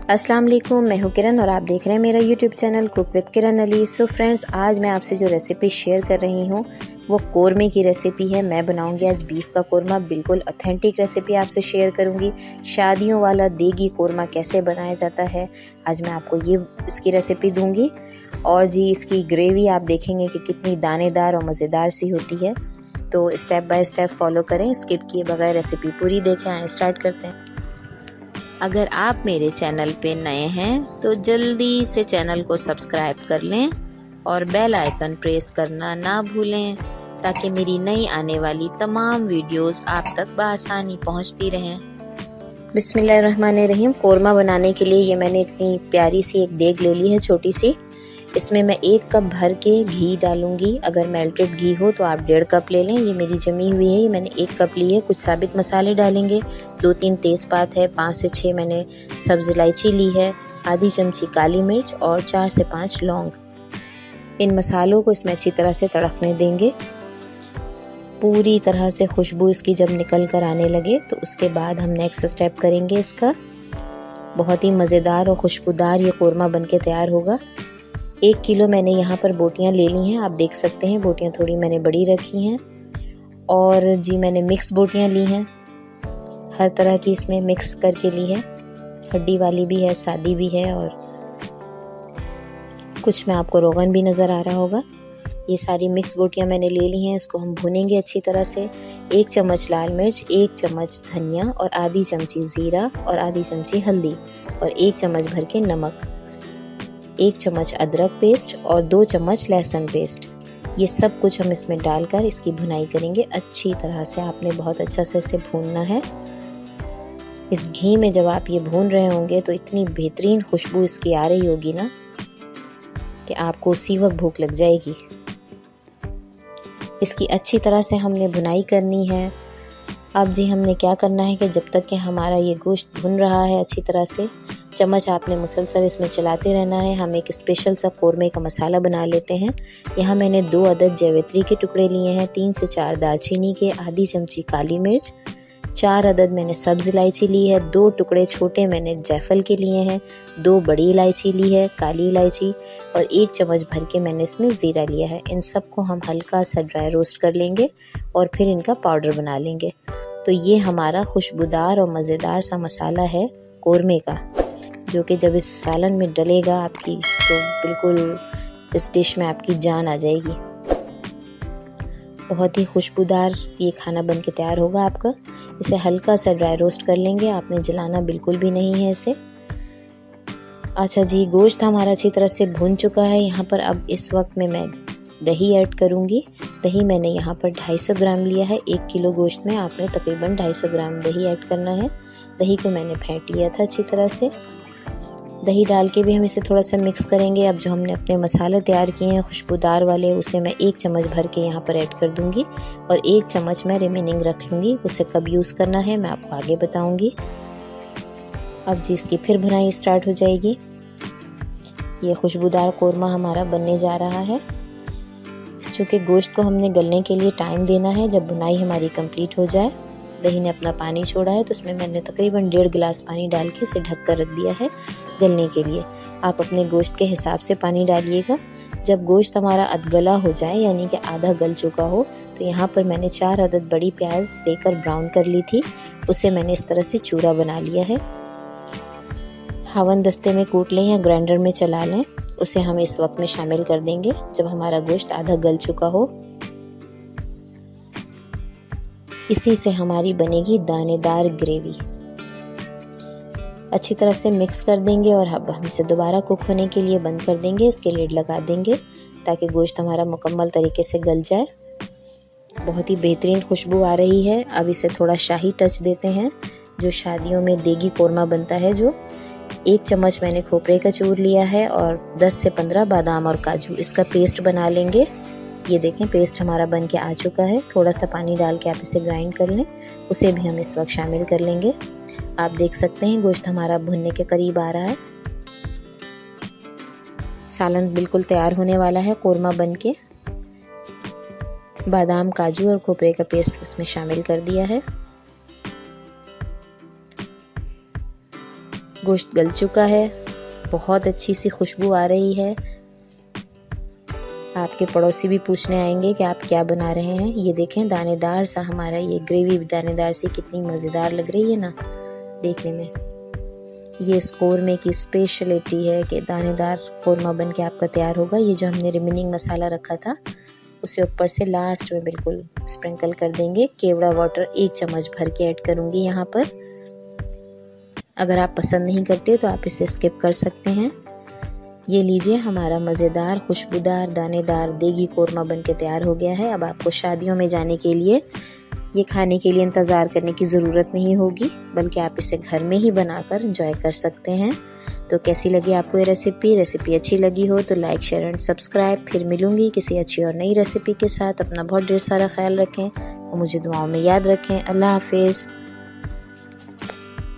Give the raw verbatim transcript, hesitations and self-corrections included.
अस्सलाम वालेकुम, मैं हूँ किरण और आप देख रहे हैं मेरा YouTube channel cook with Kiran Ali. So friends, आज मैं आपसे जो रेसिपी शेयर कर रही हूँ वो कोरमे की रेसिपी है। मैं बनाऊंगी आज बीफ का कोरमा, बिल्कुल ऑथेंटिक रेसिपी आपसे शेयर करूंगी। शादियों वाला देगी कोरमा कैसे बनाया जाता है, आज मैं आपको ये इसकी रेसिपी दूंगी। और जी इसकी ग्रेवी आप देखेंगे कि कितनी दानेदार और मज़ेदार सी होती है। तो स्टेप बाय स्टेप फॉलो करें, स्किप किए बगैर रेसिपी पूरी देखें। आए स्टार्ट करते हैं। अगर आप मेरे चैनल पे नए हैं तो जल्दी से चैनल को सब्सक्राइब कर लें और बेल आइकन प्रेस करना ना भूलें ताकि मेरी नई आने वाली तमाम वीडियोस आप तक बआसानी पहुंचती रहें। बिस्मिल्लाहिर्रहमानिर्रहीम। कोरमा बनाने के लिए ये मैंने इतनी प्यारी सी एक देग ले ली है, छोटी सी। इसमें मैं एक कप भर के घी डालूंगी। अगर मेल्टेड घी हो तो आप डेढ़ कप ले लें। ये मेरी जमी हुई है, ये मैंने एक कप ली है। कुछ साबित मसाले डालेंगे, दो तीन तेज़पात है, पाँच से छः मैंने सब्ज़ इलायची ली है, आधी चमची काली मिर्च और चार से पाँच लौंग। इन मसालों को इसमें अच्छी तरह से तड़कने देंगे। पूरी तरह से खुशबू इसकी जब निकल कर आने लगे तो उसके बाद हम नेक्स्ट स्टेप करेंगे इसका। बहुत ही मज़ेदार और खुशबूदार ये कोरमा बन के तैयार होगा। एक किलो मैंने यहाँ पर बोटियाँ ले ली हैं, आप देख सकते हैं बोटियाँ थोड़ी मैंने बड़ी रखी हैं। और जी मैंने मिक्स बोटियाँ ली हैं, हर तरह की इसमें मिक्स करके ली है। हड्डी वाली भी है, सादी भी है, और कुछ में आपको रोगन भी नज़र आ रहा होगा। ये सारी मिक्स बोटियाँ मैंने ले ली हैं। इसको हम भुनेंगे अच्छी तरह से। एक चम्मच लाल मिर्च, एक चम्मच धनिया और आधी चमची ज़ीरा और आधी चमची हल्दी और एक चम्मच भर के नमक, एक चम्मच अदरक पेस्ट और दो चम्मच लहसुन पेस्ट। ये सब कुछ हम इसमें डालकर इसकी भुनाई करेंगे अच्छी तरह से। आपने बहुत अच्छा से इसे भूनना है। इस घी में जब आप ये भून रहे होंगे तो इतनी बेहतरीन खुशबू इसकी आ रही होगी ना कि आपको उसी वक्त भूख लग जाएगी। इसकी अच्छी तरह से हमने भुनाई करनी है। अब जी हमने क्या करना है कि जब तक कि हमारा ये गोश्त भुन रहा है अच्छी तरह से, चम्मच आपने मुसलसल इसमें चलाते रहना है। हम एक स्पेशल सा कोरमे का मसाला बना लेते हैं। यहाँ मैंने दो अदद जावित्री के टुकड़े लिए हैं, तीन से चार दालचीनी के, आधी चमची काली मिर्च, चार अदद मैंने सब्ज़ इलायची ली है, दो टुकड़े छोटे मैंने जायफल के लिए हैं, दो बड़ी इलायची ली है काली इलायची, और एक चम्मच भर के मैंने इसमें ज़ीरा लिया है। इन सब को हम हल्का सा ड्राई रोस्ट कर लेंगे और फिर इनका पाउडर बना लेंगे। तो ये हमारा खुशबूदार और मज़ेदार सा मसाला है कोरमे का, जो कि जब इस सालन में डलेगा आपकी तो बिल्कुल इस डिश में आपकी जान आ जाएगी। बहुत ही खुशबूदार ये खाना बन के तैयार होगा आपका। इसे हल्का सा ड्राई रोस्ट कर लेंगे, आपने जलाना बिल्कुल भी नहीं है इसे। अच्छा जी, गोश्त हमारा अच्छी तरह से भून चुका है। यहाँ पर अब इस वक्त में मैं दही ऐड करूँगी। दही मैंने यहाँ पर दो सौ पचास ग्राम लिया है। एक किलो गोश्त में आपने तकरीबन दो सौ पचास ग्राम दही ऐड करना है। दही को मैंने फेंट लिया था अच्छी तरह से। दही डाल के भी हम इसे थोड़ा सा मिक्स करेंगे। अब जो हमने अपने मसाले तैयार किए हैं खुशबूदार वाले, उसे मैं एक चम्मच भर के यहाँ पर ऐड कर दूंगी और एक चम्मच मैं रिमेनिंग रख लूँगी। उसे कब यूज़ करना है मैं आपको आगे बताऊंगी। अब जी इसकी फिर भुनाई स्टार्ट हो जाएगी। ये खुशबूदार कोरमा हमारा बनने जा रहा है। चूँकि गोश्त को हमने गलने के लिए टाइम देना है, जब भुनाई हमारी कंप्लीट हो जाए, दही ने अपना पानी छोड़ा है तो उसमें मैंने तकरीबन डेढ़ गिलास पानी डाल के इसे ढक कर रख दिया है गलने के लिए। आप अपने गोश्त के हिसाब से पानी डालिएगा। जब गोश्त हमारा अधगला हो जाए, यानी कि आधा गल चुका हो, तो यहाँ पर मैंने चार अदद बड़ी प्याज लेकर ब्राउन कर ली थी। उसे मैंने इस तरह से चूरा बना लिया है। हवन दस्ते में कूट लें या ग्राइंडर में चला लें। उसे हम इस वक्त में शामिल कर देंगे जब हमारा गोश्त आधा गल चुका हो। इसी से हमारी बनेगी दानेदार ग्रेवी। अच्छी तरह से मिक्स कर देंगे और अब हम इसे दोबारा कुक होने के लिए बंद कर देंगे। इसके लिड लगा देंगे ताकि गोश्त हमारा मुकम्मल तरीके से गल जाए। बहुत ही बेहतरीन खुशबू आ रही है। अब इसे थोड़ा शाही टच देते हैं, जो शादियों में देगी कोरमा बनता है। जो एक चम्मच मैंने खोपरे का चूर लिया है और दस से पंद्रह बादाम और काजू, इसका पेस्ट बना लेंगे। ये देखें पेस्ट हमारा बन के आ चुका है। थोड़ा सा पानी डाल के आप इसे ग्राइंड कर लें, उसे भी हम इस वक्त शामिल कर लेंगे। आप देख सकते हैं गोश्त हमारा भुनने के करीब आ रहा है। सालन बिल्कुल तैयार होने वाला है कोरमा बन के। बादाम, काजू और खोपरे का पेस्ट इसमें शामिल कर दिया है। गोश्त गल चुका है, बहुत अच्छी सी खुशबू आ रही है। आपके पड़ोसी भी पूछने आएंगे कि आप क्या बना रहे हैं। ये देखें दानेदार सा हमारा ये ग्रेवी दानेदार सी कितनी मज़ेदार लग रही है ना देखने में। ये इस कौरमे की स्पेशलिटी है कि दानेदार कौरमा बन के आपका तैयार होगा। ये जो हमने रिमेनिंग मसाला रखा था उसे ऊपर से लास्ट में बिल्कुल स्प्रिंकल कर देंगे। केवड़ा वाटर एक चम्मच भर के ऐड करूँगी यहाँ पर। अगर आप पसंद नहीं करते तो आप इसे स्किप कर सकते हैं। ये लीजिए हमारा मज़ेदार खुशबूदार दानेदार देगी कौरमा बन के तैयार हो गया है। अब आपको शादियों में जाने के लिए ये खाने के लिए इंतज़ार करने की ज़रूरत नहीं होगी, बल्कि आप इसे घर में ही बनाकर एंजॉय कर सकते हैं। तो कैसी लगी आपको ये रेसिपी? रेसिपी अच्छी लगी हो तो लाइक शेयर एंड सब्सक्राइब। फिर मिलूंगी किसी अच्छी और नई रेसिपी के साथ। अपना बहुत ढेर सारा ख्याल रखें और मुझे दुआओं में याद रखें। अल्लाह हाफिज़।